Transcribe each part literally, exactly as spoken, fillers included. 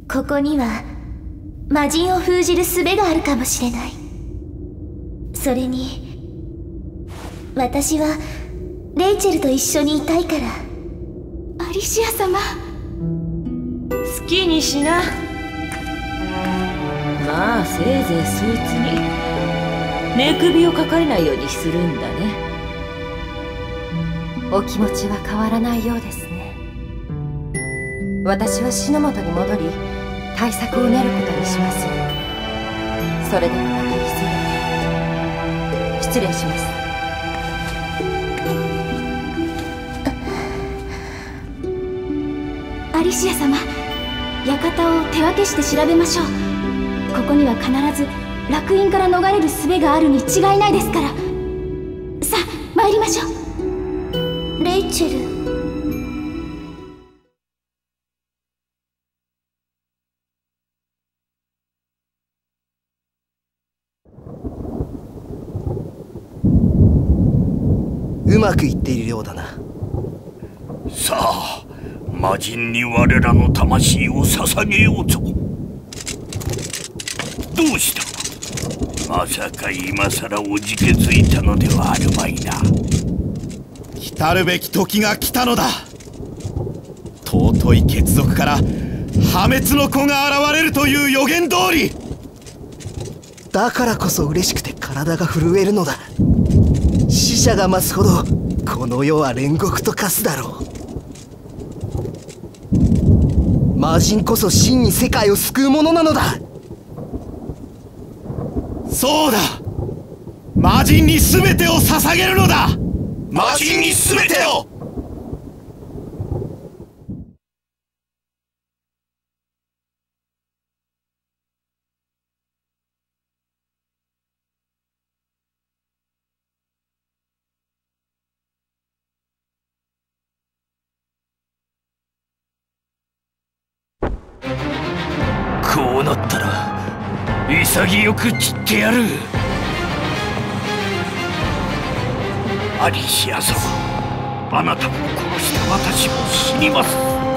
ここには魔人を封じる術があるかもしれない。それに私はレイチェルと一緒にいたいから。 アリシア様、 好きにしな。まあせいぜいそいつに寝首をかかれないようにするんだね。 お気持ちは変わらないようですね。私は篠本に戻り対策を練ることにします。それではまたいずれ。失礼します。 アリシア様、館を手分けして調べましょう。ここには必ず烙印から逃れる術があるに違いないですから。さあ参りましょう。レイチェル。 うまくいっているようだな。 さあ、魔人に我らの魂を捧げようぞ。どうした？まさか今さらおじけづいたのではあるまいな。 来るべき時が来たのだ。尊い血族から破滅の子が現れるという予言通り。 だからこそ嬉しくて体が震えるのだ。死者が増すほどこの世は煉獄と化すだろう。魔人こそ真に世界を救うものなのだ。 そうだ、魔人に全てを捧げるのだ。魔人に全てを。 こうなったら潔く散ってやる。アリシア様、あなたを殺した私も死にます。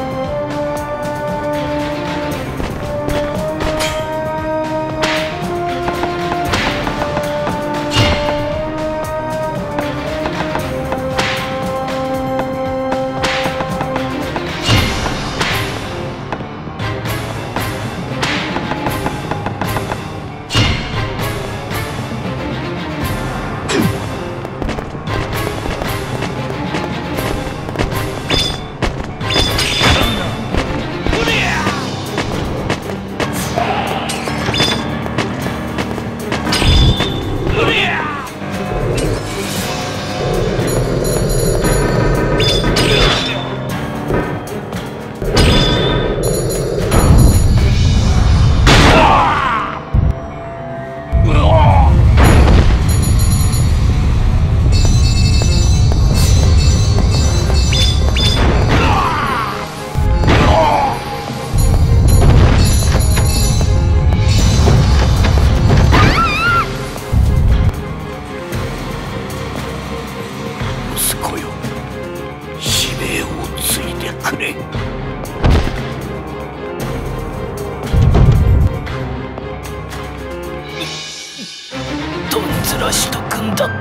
どんずらしとくんだった。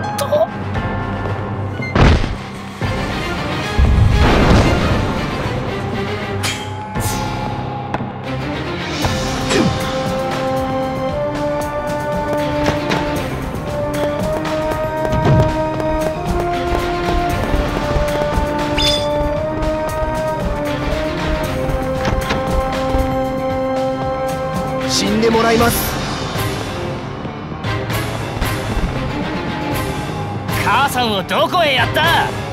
死んでもらいます。 母さんをどこへやった？